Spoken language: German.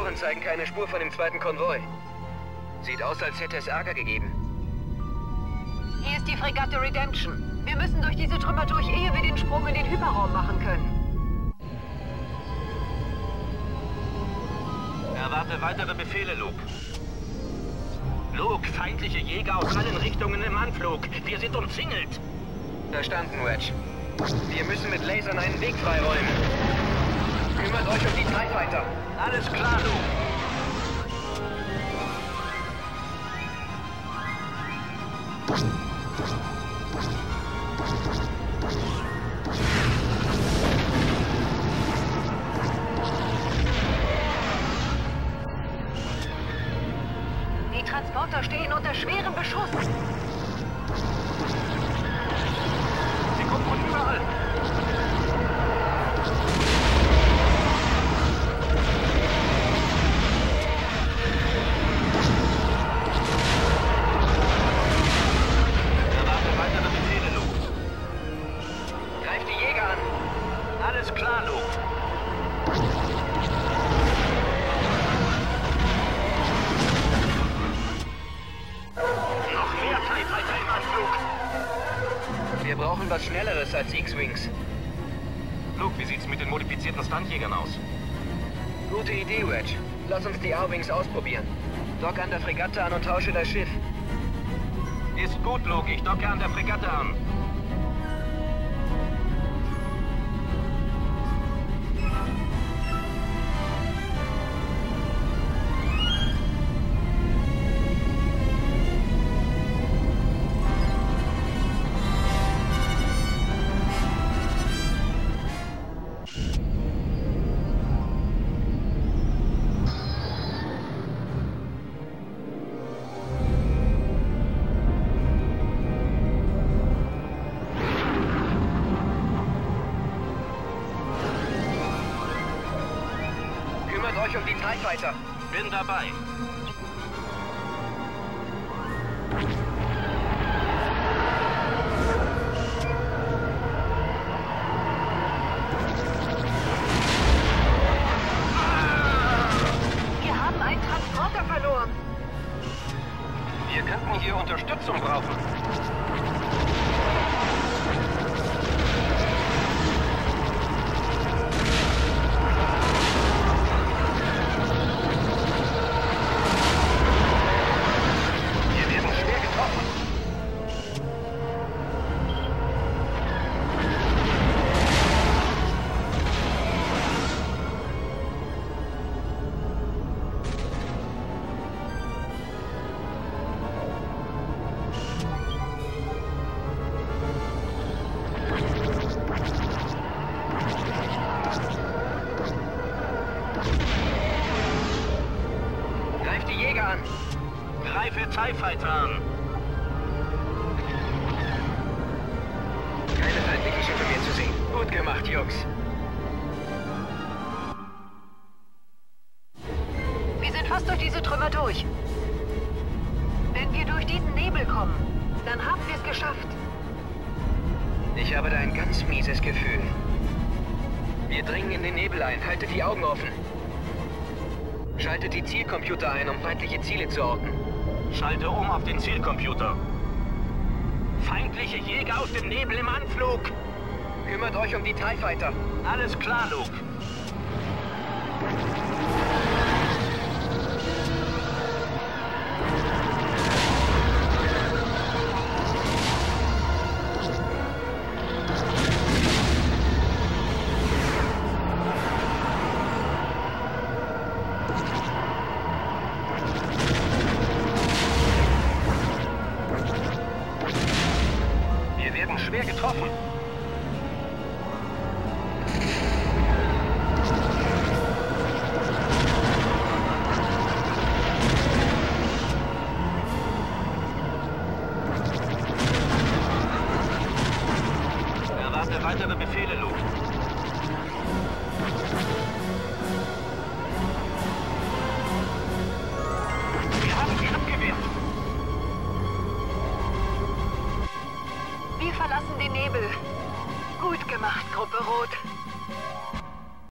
Sensoren zeigen keine Spur von dem zweiten Konvoi. Sieht aus, als hätte es Ärger gegeben. Hier ist die Fregatte Redemption. Wir müssen durch diese Trümmer durch, ehe wir den Sprung in den Hyperraum machen können. Erwarte weitere Befehle, Luke. Luke, feindliche Jäger aus allen Richtungen im Anflug. Wir sind umzingelt. Verstanden, Wedge. Wir müssen mit Lasern einen Weg freiräumen. Kümmert euch um die TIE Fighter. Alles klar, Luke. Die Transporter stehen unter schwerem Beschuss. Sie kommen von überall. Erwarte weitere Befehle, Luke. Greift die Jäger an. Alles klar, Luke. Wir brauchen was Schnelleres als X-Wings. Luke, wie sieht's mit den modifizierten Stuntjägern aus? Gute Idee, Wedge. Lass uns die A-Wings ausprobieren. Dock an der Fregatte an und tausche das Schiff. Ist gut, Luke. Ich docke an der Fregatte an. Euch um die TIE Fighter. Bin dabei. Wir haben einen Transporter verloren. Wir könnten hier Unterstützung brauchen. Greife TIE Fighter an. Keine feindlichen Schiffe mehr zu sehen. Gut gemacht, Jungs. Wir sind fast durch diese Trümmer durch. Wenn wir durch diesen Nebel kommen, dann haben wir es geschafft. Ich habe da ein ganz mieses Gefühl. Wir dringen in den Nebel ein. Haltet die Augen offen. Schaltet die Zielcomputer ein, um feindliche Ziele zu orten. Schalte um auf den Zielcomputer. Feindliche Jäger aus dem Nebel im Anflug. Kümmert euch um die TIE Fighter. Alles klar, Luke. Schwer getroffen. Erwarte weitere Befehle, Luke. Wir haben sie abgewehrt. Wir verlassen den Nebel. Gut gemacht, Gruppe Rot.